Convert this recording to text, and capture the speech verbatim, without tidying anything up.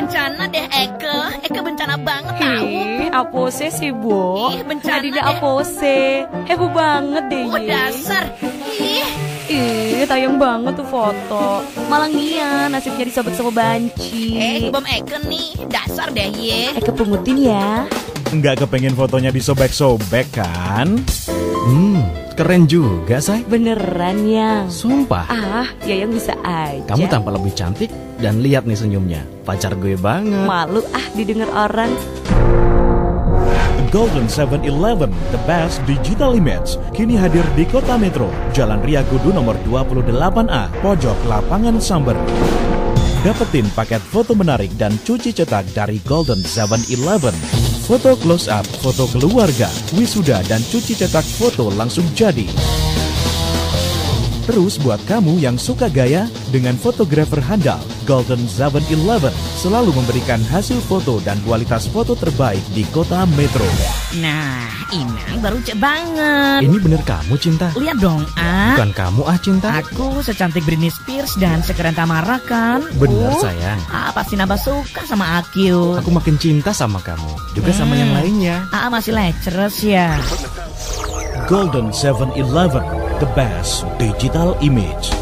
bencana deh, Eke. Eke bencana banget tahu. Ih, apose sih, Bo. Ih, bencana Tadinya deh. apose. Heboh banget deh, Oh, ye. dasar. Ih, Ih, tayang banget tuh foto. Malah Nia nasibnya disobek sama banci. eh, bom Eke nih. Dasar deh, ye. Eke pungutin ya. Nggak kepengen fotonya disobek-sobek kan? Hmm, keren juga, Say. Beneran, Yang. Sumpah, Ah, ya yang bisa aja. kamu tampak lebih cantik dan lihat nih senyumnya. Pacar gue banget. Malu ah didengar orang. Golden seven eleven, the best digital image, kini hadir di Kota Metro, Jalan Ria Kudu nomor dua puluh delapan A, pojok lapangan Samber. Dapetin paket foto menarik dan cuci cetak dari Golden seven eleven. Foto close up, foto keluarga, wisuda, dan cuci cetak foto langsung jadi. Terus buat kamu yang suka gaya, dengan fotografer handal, Golden seven eleven selalu memberikan hasil foto dan kualitas foto terbaik di Kota Metro. Nah, ini baru cek banget. Ini bener kamu, Cinta? Lihat dong, ah. Bukan kamu, ah, Cinta? Aku secantik Britney Spears dan sekeren Tamara kan? Bener, Oh, sayang. Ah, pasti nambah suka sama Akyu. Aku makin cinta sama kamu. Juga sama Hmm. yang lainnya. Ah, masih lecres ya. Golden seven eleven, the best digital image.